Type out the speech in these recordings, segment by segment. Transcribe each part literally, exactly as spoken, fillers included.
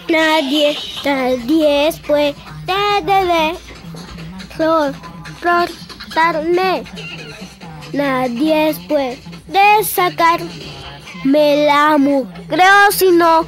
Nadie, nadie puede de derrotarme. Nadie puede sacarme la mugre si no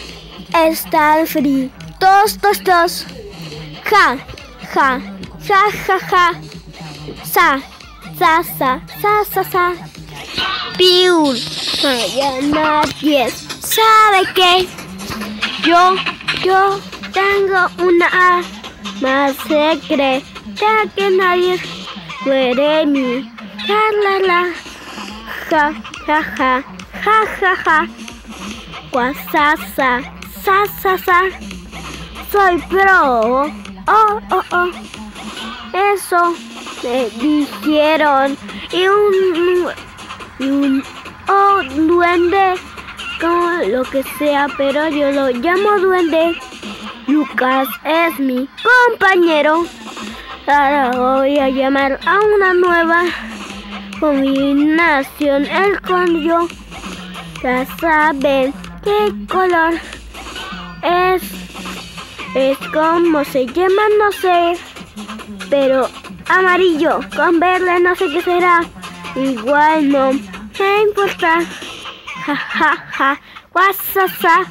están fritos tostos. Ja, ja, ja, ja, ja. Sa, sa, sa, sa, sa, sa. Piul. Ya nadie sabe que yo, yo tengo una arma secreta que nadie puede mirar. La, la. Ja, ja, ja, ja, ja, ja. Guasasa, sa, sa, sa. Soy pro. Oh, oh, oh. Eso me dijeron. Y un, y un oh, duende, como lo que sea, pero yo lo llamo duende. Lucas es mi compañero. Ahora voy a llamar a una nueva combinación. El con yo. Ya saben qué color es. Es como se llama, no sé. Pero amarillo con verde, no sé qué será. Igual no me importa. Ja, ja, ja. Guasasa.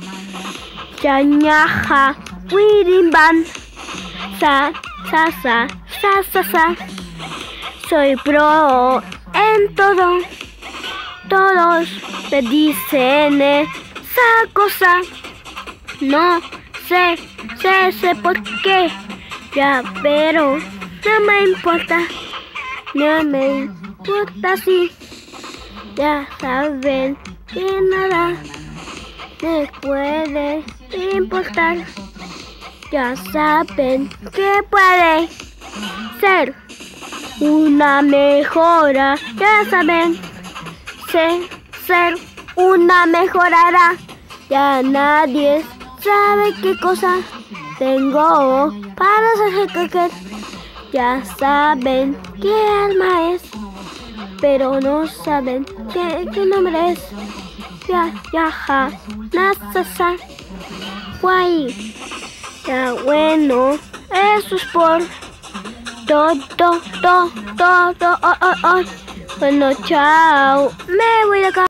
Chañaja. Wirimban. Sa, sa, sa, sa, sa, sa. Soy pro en todo. Todos me dicen esa cosa. No sé, sé, sé por qué. Ya, pero no me importa. No me importa si ya saben que nada me puede importar. Ya saben que puede ser una mejora. Ya saben, sé ser una mejorará. Ya nadie sabe qué cosa tengo para hacer que ya saben qué arma es, pero no saben qué, qué nombre es. Ya, ya, ja, nasasa, guay. Ya, bueno, eso es por todo, todo, todo, todo. Oh, oh, oh. Bueno, chao. Me voy de acá.